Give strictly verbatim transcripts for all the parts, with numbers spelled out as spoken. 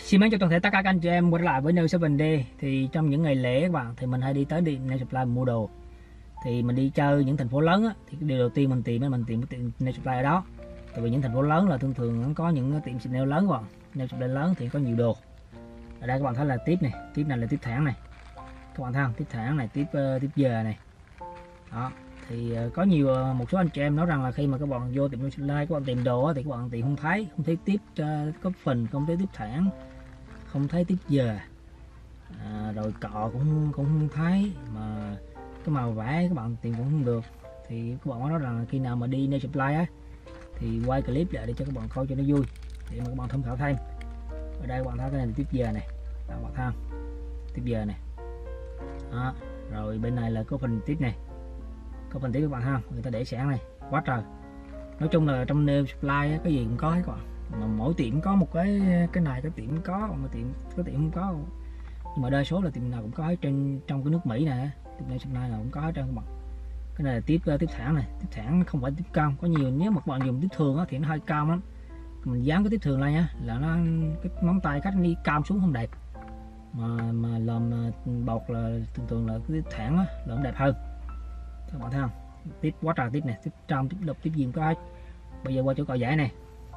Xin mến cho toàn thể tất cả các anh chị em quay trở lại với Nail Seven Day. Thì trong những ngày lễ các bạn thì mình hay đi tới đi Nail Supply mua đồ. Thì mình đi chơi những thành phố lớn á, thì điều đầu tiên mình tìm mình tìm cái tiệm Nail Supply ở đó. Tại vì những thành phố lớn là thường thường nó có những tiệm xịt nail lớn, các bạn. Nail Supply lớn thì có nhiều đồ. Ở đây các bạn thấy là tiếp này, tiếp này là tiếp thẳng này. Các bạn thấy không? Tiếp thẳng này, tiếp uh, tiếp giờ này. Đó. Thì uh, có nhiều uh, một số anh chị em nói rằng là khi mà các bạn vô tiệm Nail Supply các bạn tìm đồ á, thì các bạn tìm không thấy, không thấy tiếp uh, có phần, không thấy tiếp thẳng, không thấy tiếp giờ, à, rồi cọ cũng cũng không thấy, mà cái màu vải các bạn tìm cũng không được. Thì các bạn có nói rằng là khi nào mà đi Nail Supply á thì quay clip lại để cho các bạn coi cho nó vui, để mà các bạn tham khảo thêm. Ở đây các bạn thấy cái này là tiếp giờ này, các bạn thấy không? Tiếp giờ này. Đó. Rồi bên này là có phần tiếp này, có phần tiếp các bạn thấy không? Người ta để sẵn này, quá trời. Nói chung là trong Nail Supply á, cái gì cũng có hết các bạn. Mà mỗi tiệm có một cái cái này, cái tiệm có, một tiệm có tiệm không có, nhưng mà đa số là tiệm nào cũng có hết trên trong cái nước Mỹ này, tiệm này nào cũng có hết trơn các bạn. Cái này là tiếp tiếp thẳng này, tiếp thẳng không phải tiếp cong. Có nhiều nếu mà các bạn dùng tiếp thường á, thì nó hơi cong lắm, mình dán cái tiếp thường lên nhá là nó cái móng tay cách đi cong xuống không đẹp, mà mà làm bọc là thường thường là cái tiếp thẳng á là nó đẹp hơn. Các bạn thấy không? Tiếp quá trời tiếp này, tiếp trong tiếp đục tiếp gì cũng có hết. Bây giờ qua chỗ cọ giấy này.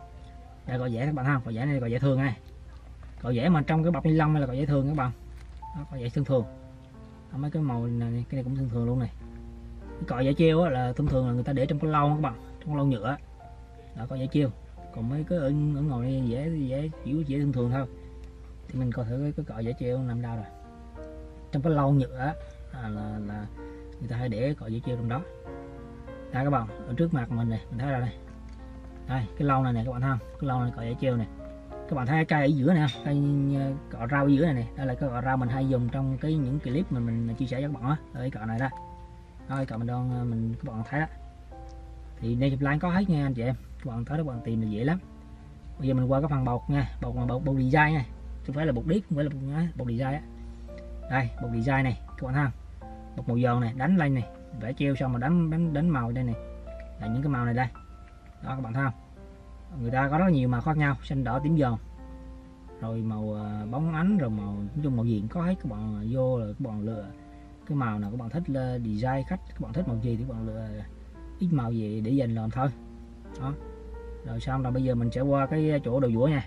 Đây cọ giấy các bạn thấy không? Cọ giấy này là cọ giấy thường này. Cọ giấy mà trong cái bọc ni lông này là cọ giấy thường các bạn. Đó, cọ giấy thường thường. Đó, mấy cái màu này, cái này cũng thường thường luôn này. Cái cọ giấy treo á, là thông thường là người ta để trong cái lon các bạn, trong cái lon nhựa. Đó, cọ giấy treo. Còn mấy cái ở, ở ngồi này dễ dễ chỉ dễ thường thường thôi. Thì mình coi thử cái, cái cọ giấy treo nằm đâu rồi. Trong cái lon nhựa á, là, là, là người ta hay để cọ giấy treo trong đó. Đây các bạn, ở trước mặt mình này, mình thấy ra đây. Đây, cái lon này nè các bạn thấy không? Cái lon này cọ giấy treo này. Các bạn thấy cái cây ở giữa nè, cây cọ rau ở giữa này nè. Đây là cái cọ rau mình hay dùng trong cái những clip mà mình chia sẻ với các bạn á. Đây cái cọ này đó. Đây cọ mình đang mình các bạn thấy đó. Thì Nail Supply có hết nha anh chị em. Các bạn thấy đó, các bạn tìm là dễ lắm. Bây giờ mình qua cái phần bột nha, bột mà bột, bột design nha. Không phải là bột đít, không phải là bột, bột design á. Đây, bột design này, các bạn thấy không? Bột màu giòn này, đánh lên này, vẽ treo xong mà đánh đánh đánh màu đây này. Là những cái màu này đây. Đó các bạn thấy không? Người ta có rất nhiều màu khác nhau, xanh đỏ tím giòn, rồi màu bóng ánh, rồi màu nói chung màu gì cũng có hết. Các bạn vô là các bạn lựa cái màu nào các bạn thích, là design khách các bạn thích màu gì thì các bạn lựa ít màu gì để dành làm thôi. Đó. Rồi xong rồi bây giờ mình sẽ qua cái chỗ đầu dũa nha.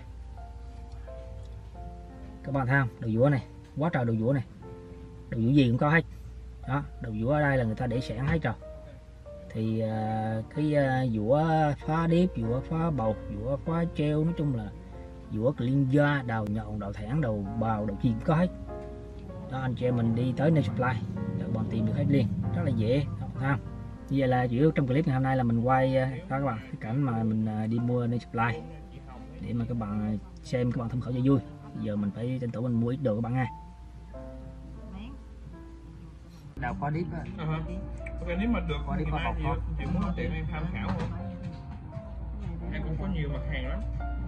Các bạn thấy không? Đầu dũa này, quá trời đầu dũa này. Đầu dũa gì cũng có hết. Đó, đầu dũa ở đây là người ta để sẵn hết rồi. Thì uh, cái uh, dũa phá đếp, dũa phá bột, dũa phá treo, nói chung là dũa clean, đầu nhọn, đầu thẳng, đầu bào, đầu chìm có hết. Đó, anh chị em mình đi tới Nail Supply để bạn tìm được hết liền, rất là dễ, không? Như vậy là chủ yếu trong clip ngày hôm nay là mình quay uh, đó các bạn, cái cảnh mà mình uh, đi mua Nail Supply để mà các bạn xem, các bạn tham khảo cho vui. Giờ mình phải tranh thủ mình mua ít đồ các bạn nha. Đầu phá đếp á. Uh-huh. Ok, nếu mà được có đi thì mai chị, chị muốn nói chuyện em tham khảo không? Em cũng có nhiều mặt hàng lắm.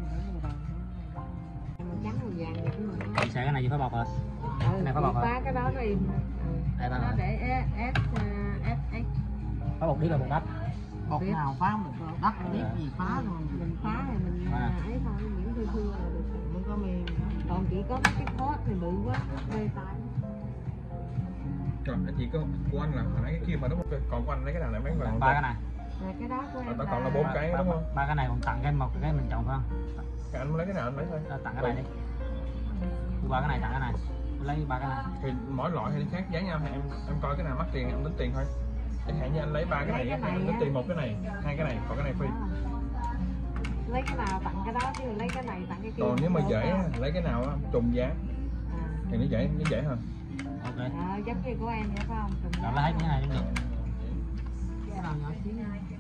Chị xài cái này gì phá bọc hả? Ừ, cái này phá bọc hả? phá cái đó đi. Ừ. Đây Nó để S S phá bọc đi là bột đất. Bột nào phá một đất biết gì phá rồi. Mình phá thì mình à. ấy thôi, những thưa thưa là được. Mình có mềm. Còn chỉ có cái phốt thì bự quá, đê tay. Rồi, anh chị có của anh là hồi nãy cái kia mà đúng không? Còn của anh lấy cái nào lại mấy vàng? Ba cái này. Rồi cái đó của em là... còn là bốn cái đúng không? Ba cái này còn tặng cái một cái mình chọn phải không? Cái anh muốn lấy cái nào anh lấy thôi. Đó, tặng cái này đi. Ba cái này tặng cái này. Lấy ba cái này. Thì mỗi loại thì khác giá nhau, em em coi cái nào mắc tiền em tính tiền thôi. Chẳng hạn như anh lấy ba cái này, em tính tiền một cái này, hai cái này, còn cái này free. Lấy cái nào tặng cái đó chứ lấy cái này tặng cái kia. Còn nếu mà dễ lấy cái nào trùng giá thì nó dễ, nó dễ hơn. Ok. À, giống như của em vậy phải không? Rồi lấy hết cái này cũng được. Cái nào nhỏ xíu.